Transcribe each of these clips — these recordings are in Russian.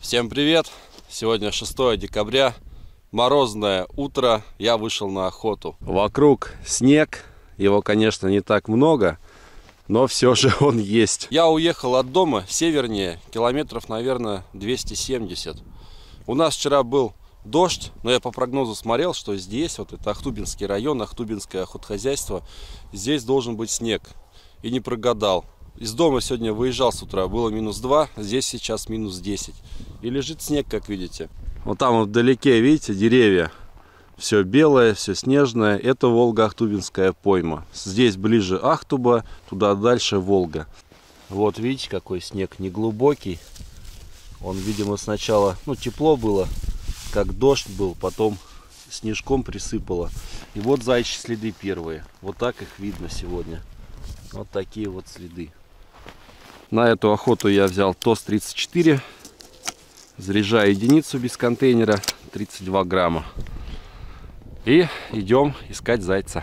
Всем привет! Сегодня 6 декабря, морозное утро, я вышел на охоту. Вокруг снег, его, конечно, не так много, но все же он есть. Я уехал от дома севернее, километров, наверное, 270. У нас вчера был дождь, но я по прогнозу смотрел, что здесь, вот это Ахтубинский район, Ахтубинское охотхозяйство, здесь должен быть снег. И не прогадал. Из дома сегодня выезжал с утра, было -2, здесь сейчас -10. И лежит снег, как видите. Вот там вот вдалеке, видите, деревья. Все белое, все снежное. Это Волго-Ахтубинская пойма. Здесь ближе Ахтуба, туда дальше Волга. Вот видите, какой снег неглубокий. Он, видимо, сначала, тепло было, как дождь был, потом снежком присыпало. И вот заячьи следы первые. Вот так их видно сегодня. Вот такие вот следы. На эту охоту я взял ТОС-34. Заряжаю единицу без контейнера, 32 грамма. И идем искать зайца.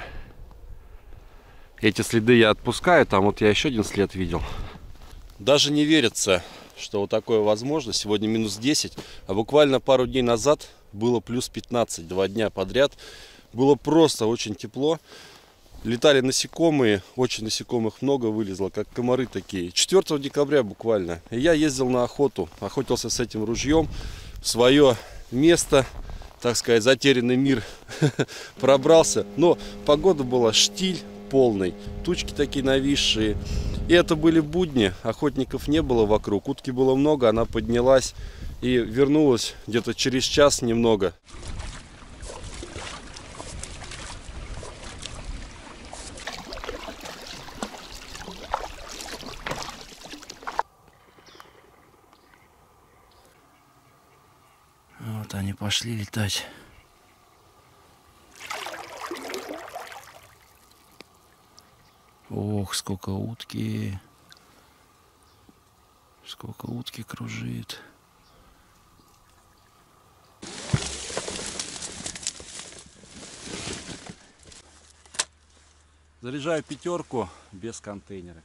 Эти следы я отпускаю. Там вот я еще один след видел. Даже не верится, что вот такое возможно. Сегодня -10. А буквально пару дней назад было +15. 2 дня подряд. Было просто очень тепло. Летали насекомые, очень насекомых много вылезло, как комары такие. 4 декабря буквально. И я ездил на охоту, охотился с этим ружьем в свое место, так сказать, затерянный мир пробрался. Но погода была штиль полный, тучки такие нависшие. И это были будни, охотников не было вокруг, утки было много, она поднялась и вернулась где-то через час немного. Вот они пошли летать. Ох, сколько утки. Сколько утки кружит. Заряжаю 5 без контейнера.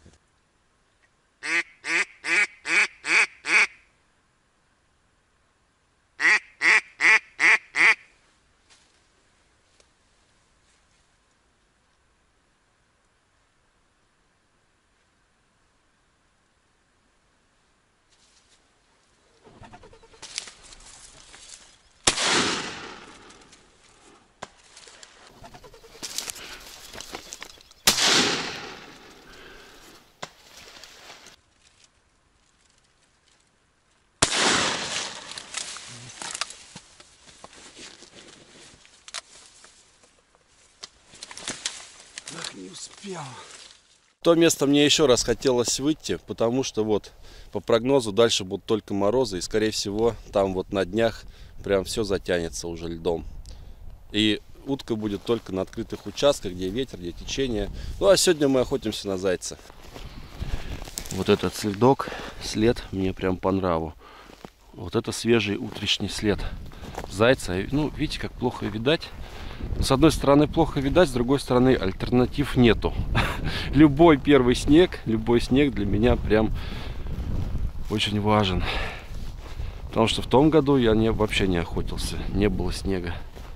Ах, не успел. То место мне еще раз хотелось выйти, потому что вот по прогнозу дальше будут только морозы, и скорее всего там вот на днях прям все затянется уже льдом. И утка будет только на открытых участках, где ветер, где течение. Ну а сегодня мы охотимся на зайца. Вот этот след мне прям по нраву. Вот это свежий утренний след зайца. Ну, видите, как плохо видать. С одной стороны плохо видать, с другой стороны альтернатив нету. Любой первый снег, любой снег для меня прям очень важен. Потому что в том году я вообще не охотился, не было снега.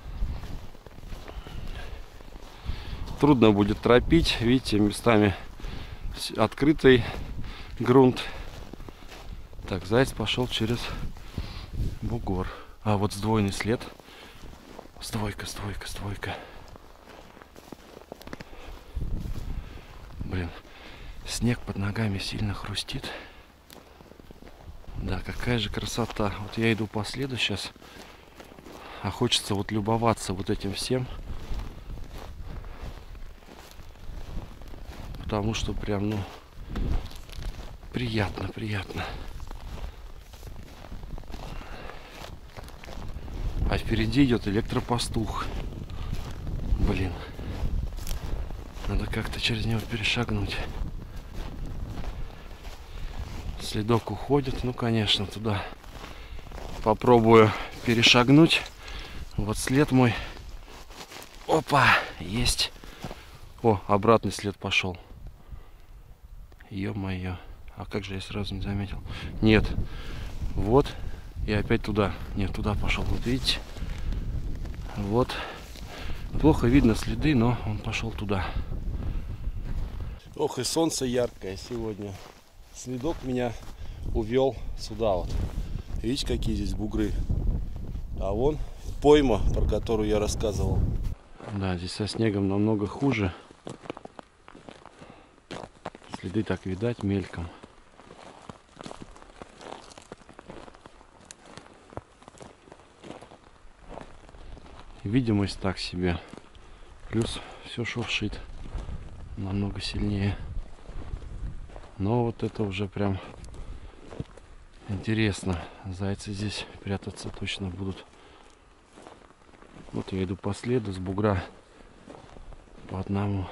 Трудно будет тропить, видите, местами открытый грунт. Так, заяц пошел через бугор. А вот сдвоенный след. Стойка. Блин, снег под ногами сильно хрустит. Да, какая же красота. Вот я иду по следу сейчас. А хочется вот любоваться вот этим всем. Потому что прям, приятно. А впереди идет электропастух. Блин. Надо как-то через него перешагнуть. Следок уходит. Ну, конечно, туда попробую перешагнуть. Вот след мой. Опа, есть. О, обратный след пошел. Ё-моё. А как же я сразу не заметил? Нет. Вот И опять туда. Нет, туда пошел. Вот видите? Вот. Плохо видно следы, но он пошел туда. Ох, и солнце яркое сегодня. Следок меня увел сюда вот. Видите, какие здесь бугры? А вон пойма, про которую я рассказывал. Да, здесь со снегом намного хуже. Следы так видать мельком. Видимость так себе. Плюс все шуршит намного сильнее. Но вот это уже прям интересно. Зайцы здесь прятаться точно будут. Вот я иду по следу с бугра по одному.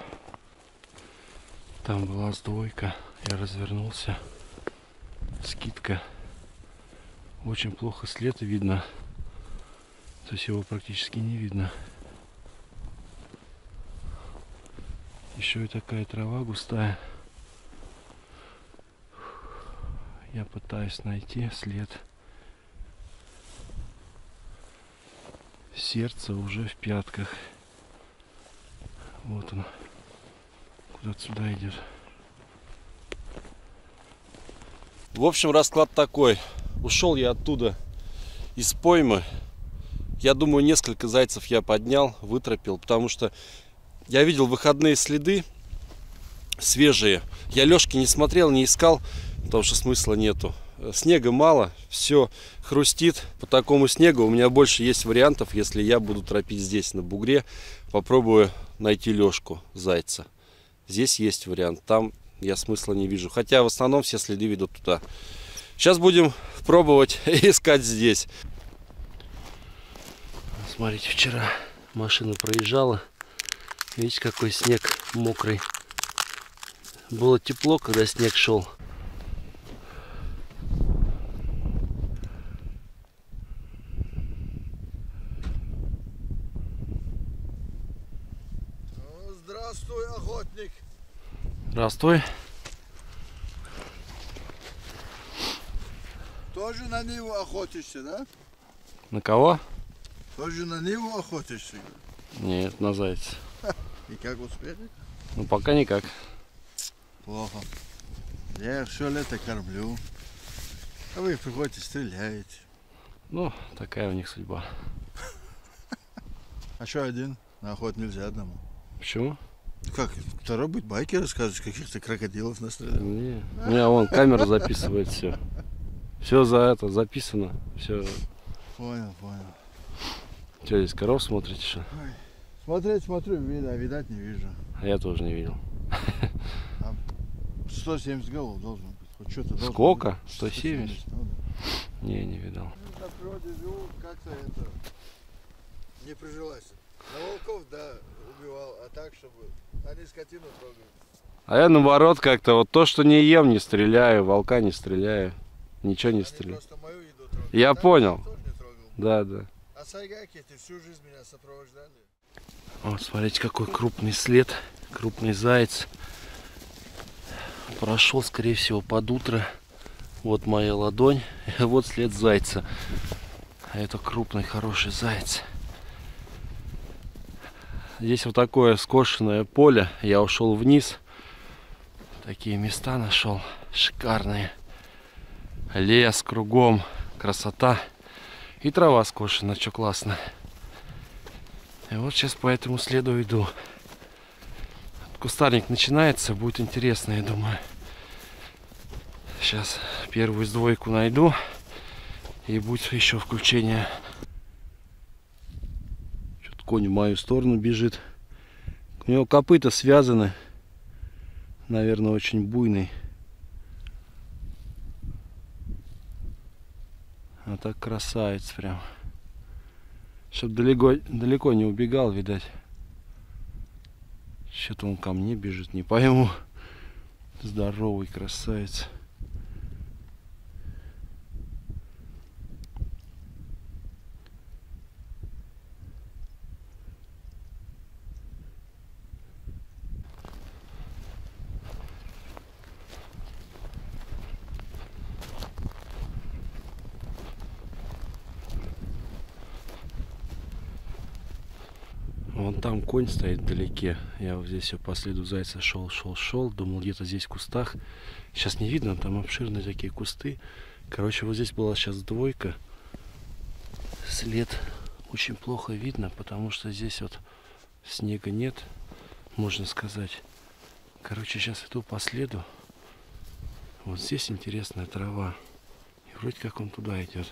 Там была сдвойка. Я развернулся. Скидка. Очень плохо след видно. То есть его практически не видно. Еще и такая трава густая. Я пытаюсь найти след. Сердце уже в пятках. Вот он. Куда-то сюда идет. В общем, расклад такой. Ушел я оттуда из поймы. Я думаю, несколько зайцев я поднял, вытропил, потому что я видел выходные следы свежие. Я лёжки не смотрел, не искал, потому что смысла нету. Снега мало, все хрустит. По такому снегу у меня больше есть вариантов, если я буду тропить здесь на бугре. Попробую найти лёжку зайца. Здесь есть вариант, там я смысла не вижу. Хотя в основном все следы ведут туда. Сейчас будем пробовать искать здесь. Смотрите, вчера машина проезжала. Видите, какой снег мокрый. Было тепло, когда снег шел. Здравствуй, охотник. Здравствуй. Тоже на Ниву охотишься, да? На кого? Тоже на Ниву охотишься? Нет, на зайца. И как успехи? Ну пока никак. Плохо. Я их все лето кормлю. А вы приходите, стреляете. Ну, такая у них судьба. А что один? На охоту нельзя одному. Почему? Как? Второй будет байки рассказывать, каких-то крокодилов настрелял. Не. У меня вон камера записывает все. Все за это записано. Все. Понял, понял. Что здесь, коров смотрите, что? Ой. Смотреть смотрю, а видать не вижу. А я тоже не видел. 170 голов должен быть. Хоть что-то должно Сколько? быть. 170? Ну, да. Не видел. На природе живу, как-то это не прижилась. На волков, да, убивал, а так, чтобы они скотину трогают. А я наоборот как-то вот то, что не ем, не стреляю, волка не стреляю, ничего не Они стреляю. просто мою еду трогают. Я Так понял. я тоже не трогал. Да, да. А сайгаки эти всю жизнь меня сопровождали. Вот смотрите, какой крупный след, крупный заяц. Прошел, скорее всего, под утро. Вот моя ладонь, и вот след зайца. А это крупный, хороший заяц. Здесь вот такое скошенное поле. Я ушел вниз. Такие места нашел шикарные. Лес кругом, красота. И трава скошена, что классно. И вот сейчас по этому следу иду. Кустарник начинается, будет интересно, я думаю. Сейчас первую сдвойку найду. И будет еще включение. Что-то конь в мою сторону бежит. У него копыта связаны. Наверное, очень буйный. А так красавец прям. Чтоб далеко не убегал, видать. Что-то он ко мне бежит, не пойму. Здоровый красавец. Вон там конь стоит вдалеке. Я вот здесь все по следу зайца шел. Думал, где-то здесь в кустах. Сейчас не видно, там обширные такие кусты. Короче, вот здесь была сейчас двойка. След очень плохо видно, потому что здесь вот снега нет, можно сказать. Короче, сейчас иду по следу. Вот здесь интересная трава. И вроде как он туда идет.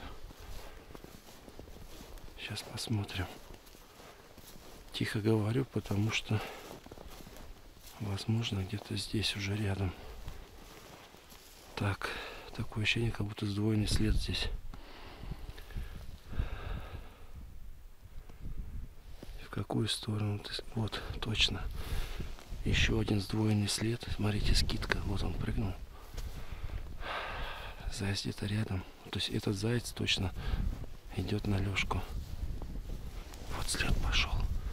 Сейчас посмотрим. Тихо говорю, потому что, возможно, где-то здесь уже рядом. Так, такое ощущение, как будто сдвоенный след здесь. В какую сторону? Вот, точно. Еще один сдвоенный след. Смотрите, скидка. Вот он прыгнул. Заяц где-то рядом. То есть этот заяц точно идет на Лёшку. Вот след пошел.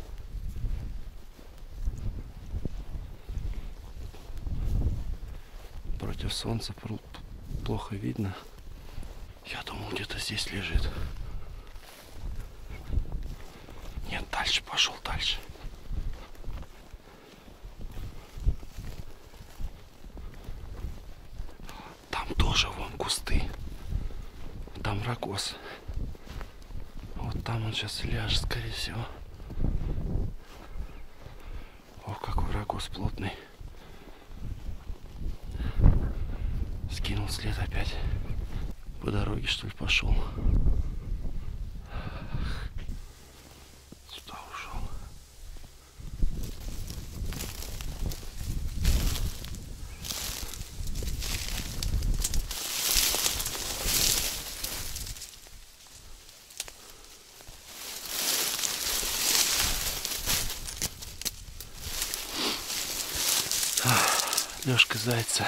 Против солнца плохо видно. Я думал, где-то здесь лежит. Нет, дальше пошел, дальше. Там тоже вон кусты. Там рогоз. Вот там он сейчас ляжет, скорее всего. О, какой рогоз плотный. Скинул след опять. По дороге, что ли, пошел. Сюда ушел. Лёшка зайца.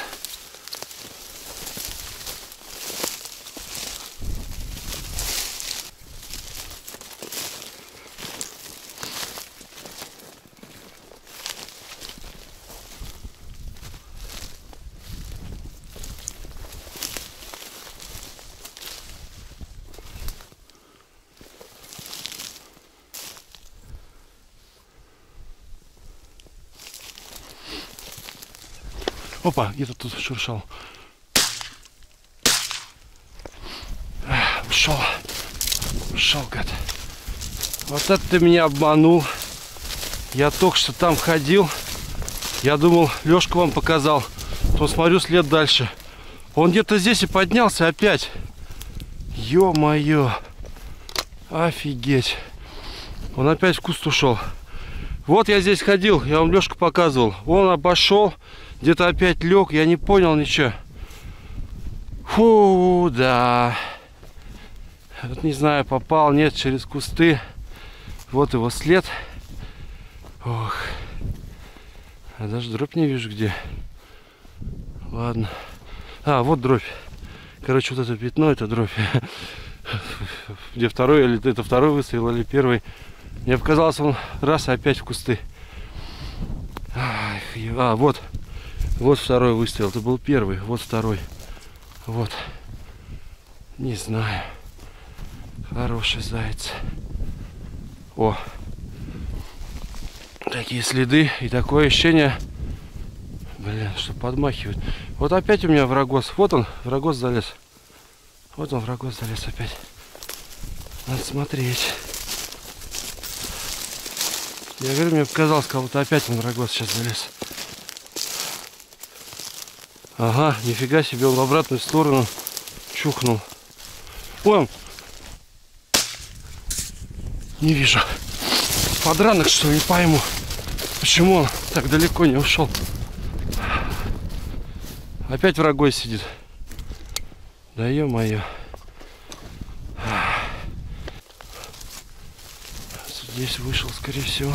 Опа, где-то тут шуршал. Ушел, гад. Вот это ты меня обманул. Я только что там ходил. Я думал, Лёшка вам показал. То смотрю след дальше. Он где-то здесь и поднялся опять. Ё-моё. Офигеть. Он опять в куст ушел. Вот я здесь ходил, я вам Лёшку показывал. Он обошел. Где-то опять лег, я не понял ничего. Фу, да. Вот не знаю, попал, нет, через кусты. Вот его след. Ох. Я даже дробь не вижу где. Ладно. А, вот дробь. Короче, вот это пятно, это дробь. Где второй, или это второй выстрел, или первый. Мне показалось, он раз и опять в кусты. А, вот. Вот второй выстрел. Это был первый. Вот второй. Вот. Не знаю. Хороший заяц. О. Такие следы. И такое ощущение. Блин, что подмахивает. Вот опять у меня врагоз. Вот он, врагоз залез. Вот он, врагоз залез опять. Надо смотреть. Я говорю, мне показалось, как будто опять он врагоз сейчас залез. Ага, нифига себе, он в обратную сторону чухнул. Вон! Не вижу. Подранок, что ли, не пойму. Почему он так далеко не ушел? Опять врагой сидит. Да ё-моё. Здесь вышел, скорее всего.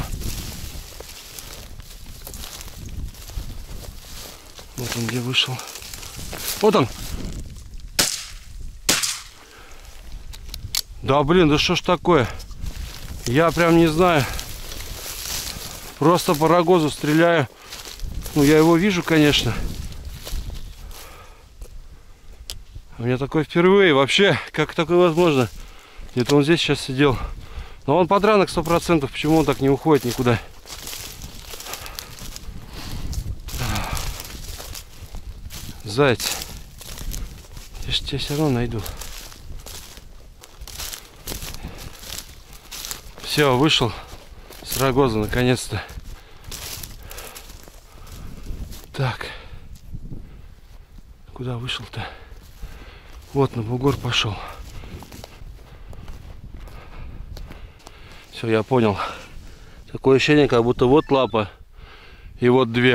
Вот он где вышел. Вот он. Да блин, да что ж такое? Я прям не знаю. Просто по рогозу стреляю. Ну, я его вижу, конечно. У меня такое впервые. Вообще, как такое возможно? Где-то он здесь сейчас сидел. Но он подранок 100%. Почему он так не уходит никуда? Заяц. Я ж тебя все равно найду. Все, вышел с рогоза наконец-то. Так. Куда вышел-то? Вот на бугор пошел. Все, я понял. Такое ощущение, как будто вот лапа и вот две.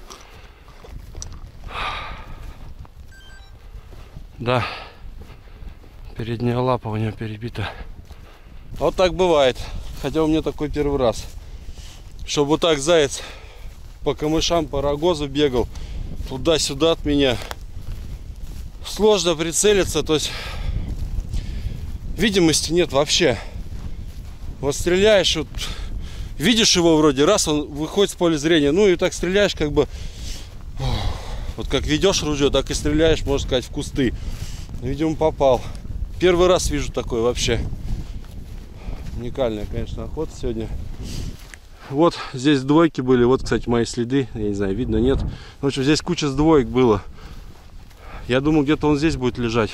Да. Передняя лапа у него перебита. Вот так бывает. Хотя у меня такой первый раз. Чтобы вот так заяц по камышам, по рогозу бегал. Туда-сюда от меня. Сложно прицелиться. То есть видимости нет вообще. Вот стреляешь, вот, видишь его вроде, раз он выходит с поля зрения. Ну и так стреляешь как бы. Вот как ведешь ружье, так и стреляешь, можно сказать, в кусты. Видимо, попал. Первый раз вижу такое вообще. Уникальная, конечно, охота сегодня. Вот здесь двойки были. Вот, кстати, мои следы. Я не знаю, видно, нет. В общем, здесь куча двоек было. Я думал, где-то он здесь будет лежать.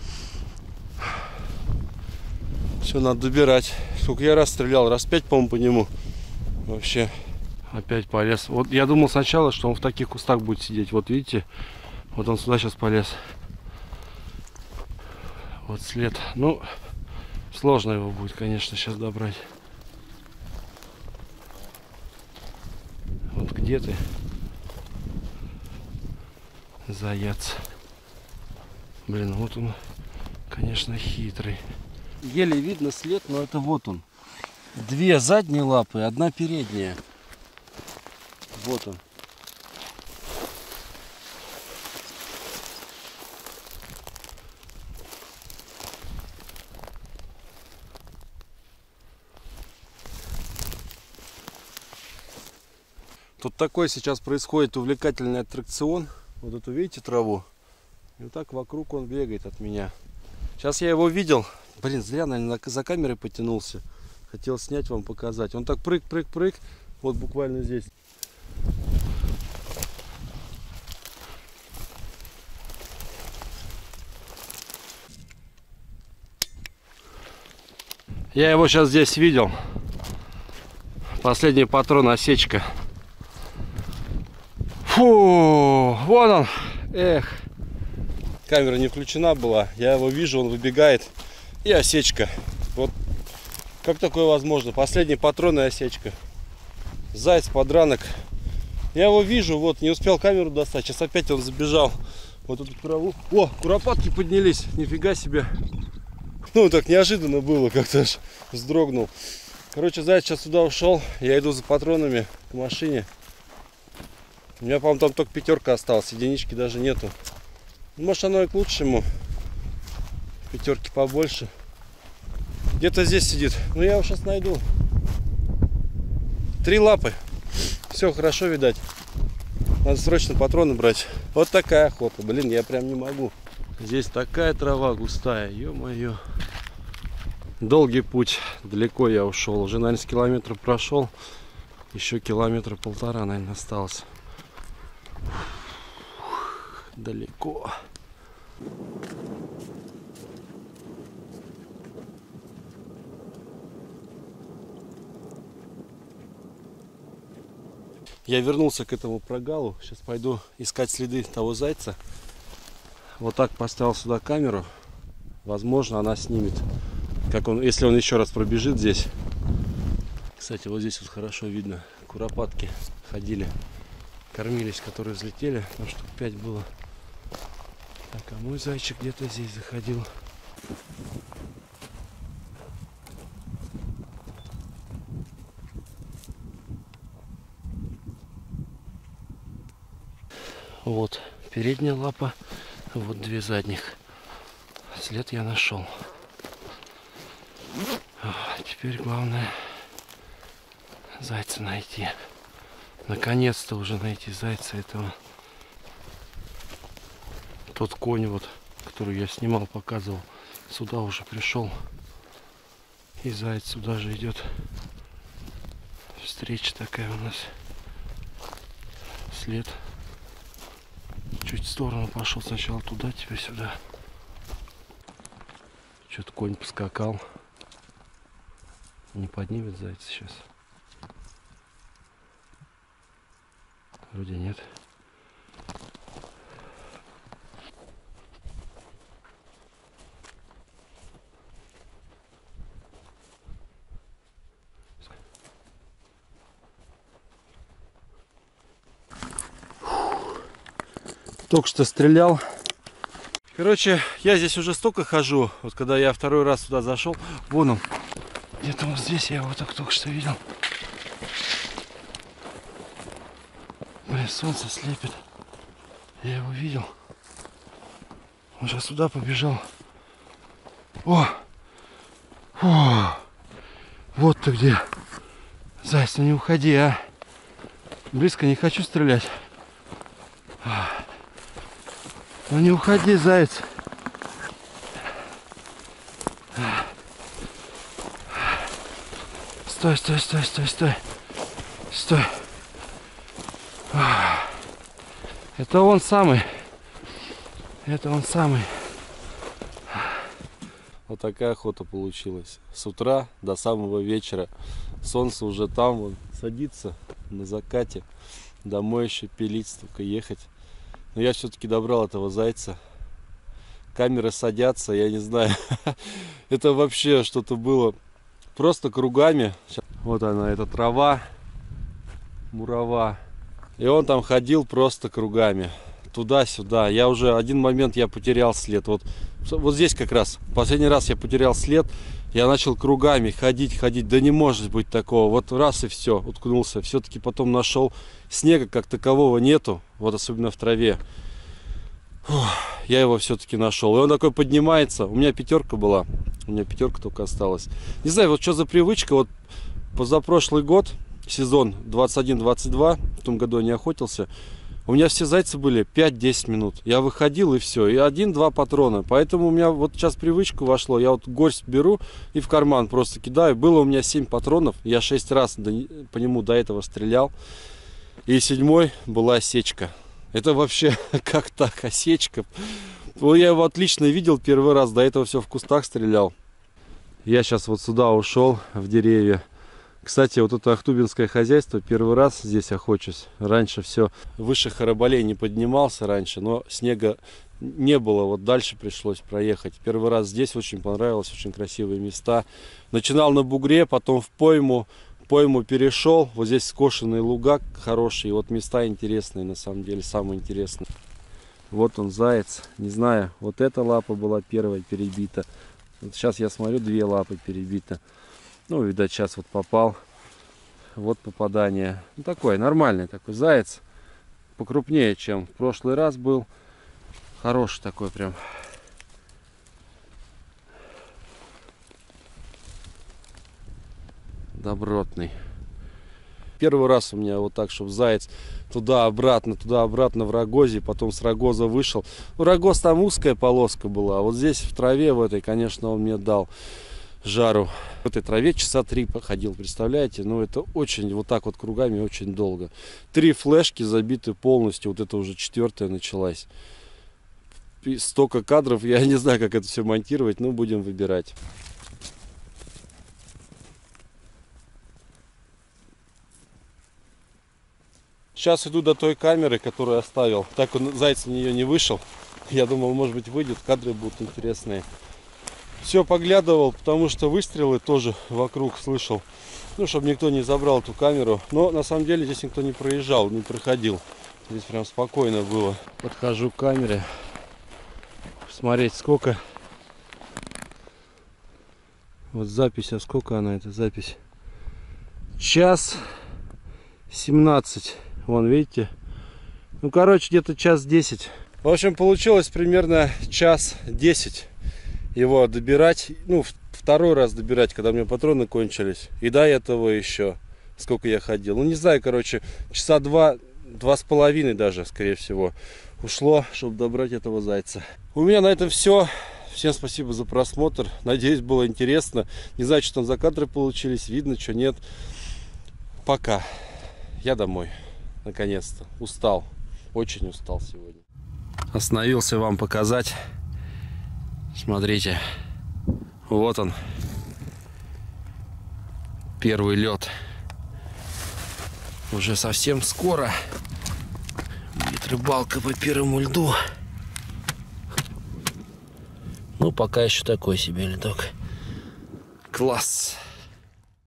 Все, надо добирать. Сколько я раз стрелял? Раз 5, по-моему, по нему. Вообще. Опять полез. Вот я думал сначала, что он в таких кустах будет сидеть. Вот видите? Вот он сюда сейчас полез. Вот след. Ну, сложно его будет, конечно, сейчас добрать. Вот где ты? Заяц. Блин, вот он, конечно, хитрый. Еле видно след, но это вот он. Две задние лапы, одна передняя. Вот он. Тут такой сейчас происходит увлекательный аттракцион. Вот эту, видите, траву? И вот так вокруг он бегает от меня. Сейчас я его видел. Блин, зря, наверное, за камерой потянулся. Хотел снять вам, показать. Он так прыг-прыг-прыг. Вот буквально здесь. Я его сейчас здесь видел. Последний патрон, осечка. Фу, вон он. Эх. Камера не включена была. Я его вижу, он выбегает. И осечка. Вот как такое возможно? Последний патрон и осечка. Заяц, подранок. Я его вижу, вот, не успел камеру достать. Сейчас опять он забежал. Вот эту траву. О, куропатки поднялись. Нифига себе. Ну, так неожиданно было, как-то аж вздрогнул. Короче, заяц сейчас сюда ушел. Я иду за патронами к машине. У меня, по-моему, там только 5 осталась. Единички даже нету. Может, оно и к лучшему. 5 побольше. Где-то здесь сидит. Ну, я его сейчас найду. 3 лапы. Все хорошо, видать. Надо срочно патроны брать. Вот такая охота. Блин, я прям не могу. Здесь такая трава густая. Ё-моё. Долгий путь. Далеко я ушел. Уже, наверное, с километра прошел. Еще километра 1,5, наверное, осталось. Далеко. Я вернулся к этому прогалу. Сейчас пойду искать следы того зайца. Вот так поставил сюда камеру. Возможно, она снимет. Как он, если он еще раз пробежит здесь. Кстати, вот здесь вот хорошо видно. Куропатки ходили, кормились, которые взлетели. Там штук 5 было. Так, а мой зайчик где-то здесь заходил. Вот передняя лапа, вот 2 задних. След я нашел. Теперь главное зайца найти. Наконец-то уже найти зайца этого. Тот конь, вот, который я снимал, показывал, сюда уже пришел. И заяц сюда же идет. Встреча такая у нас. След. Чуть в сторону пошел. Сначала туда, теперь сюда. Что-то конь поскакал. Не поднимет заяц сейчас. Вроде нет. Только что стрелял. Короче, я здесь уже столько хожу. Вот когда я второй раз туда зашел, вон он. Где-то вот здесь я его только что видел. Блин, солнце слепит. Я его видел. Он сейчас сюда побежал. О! О! Вот ты где. Заяц, ну не уходи, а. Близко не хочу стрелять. Ну не уходи, заяц. Стой, стой, стой, стой, стой. Стой. Это он самый. Это он самый. Вот такая охота получилась. С утра до самого вечера. Солнце уже там вон, садится на закате. Домой еще пилить, только ехать. Но я все-таки добрал этого зайца. Камеры садятся, я не знаю. Это вообще что-то было просто кругами. Вот она, эта трава, мурава. И он там ходил просто кругами. Туда-сюда. Я уже один момент я потерял след. Вот здесь как раз. Последний раз я потерял след. Я начал кругами ходить. Да не может быть такого. Вот раз и все, уткнулся. Все-таки потом нашел. Снега как такового нету. Вот особенно в траве. Фух, я его все-таки нашел. И он такой поднимается. У меня пятерка была. У меня пятерка только осталась. Не знаю, вот что за привычка. Вот позапрошлый год, сезон 21-22, в том году я не охотился. У меня все зайцы были 5-10 минут. Я выходил и все. И 1-2 патрона. Поэтому у меня вот сейчас привычка вошло. Я вот горсть беру и в карман просто кидаю. Было у меня 7 патронов. Я 6 раз по нему до этого стрелял. И 7-й была осечка. Это вообще как так, осечка? Ну, я его отлично видел первый раз. До этого все в кустах стрелял. Я сейчас вот сюда ушел, в деревья. Кстати, вот это ахтубинское хозяйство, первый раз здесь охочусь. Раньше все выше Харабалей не поднимался раньше, но снега не было. Вот дальше пришлось проехать. Первый раз здесь очень понравилось, очень красивые места. Начинал на бугре, потом в пойму. Пойму перешел. Вот здесь скошенные луга хорошие. Вот места интересные, на самом деле, самые интересные. Вот он, заяц. Не знаю, вот эта лапа была первая перебита. Вот сейчас я смотрю, 2 лапы перебиты. Ну, видать, сейчас вот попал. Вот попадание. Ну, такой нормальный такой заяц. Покрупнее, чем в прошлый раз был. Хороший такой прям. Добротный. Первый раз у меня вот так, чтобы заяц туда-обратно в рогозе. Потом с рогоза вышел. Ну, рогоз там узкая полоска была. А вот здесь в траве в этой, конечно, он мне дал жару. В этой траве часа 3 походил, представляете? Ну, это очень, вот так вот кругами, очень долго. 3 флешки забиты полностью. Вот это уже 4-я началась. И столько кадров, я не знаю, как это все монтировать, но будем выбирать. Сейчас иду до той камеры, которую оставил. Так он, заяц на нее не вышел. Я думал, может быть, выйдет, кадры будут интересные. Все поглядывал, потому что выстрелы тоже вокруг слышал. Ну, чтобы никто не забрал эту камеру. Но на самом деле здесь никто не проезжал, не проходил. Здесь прям спокойно было. Подхожу к камере. Смотреть, сколько. Вот запись, а сколько она, эта запись? 1:17. Вон, видите? Ну, короче, где-то 1:10. В общем, получилось примерно 1:10 его добирать. Ну, второй раз добирать, когда у меня патроны кончились. И до этого еще. Сколько я ходил. Ну, не знаю, короче, часа 2-2,5 даже, скорее всего, ушло, чтобы добрать этого зайца. У меня на этом все. Всем спасибо за просмотр. Надеюсь, было интересно. Не знаю, что там за кадры получились. Видно, что нет. Пока. Я домой. Наконец-то. Устал. Очень устал сегодня. Остановился вам показать. Смотрите. Вот он. Первый лед. Уже совсем скоро будет рыбалка по первому льду. Ну, пока еще такой себе ледок. Класс.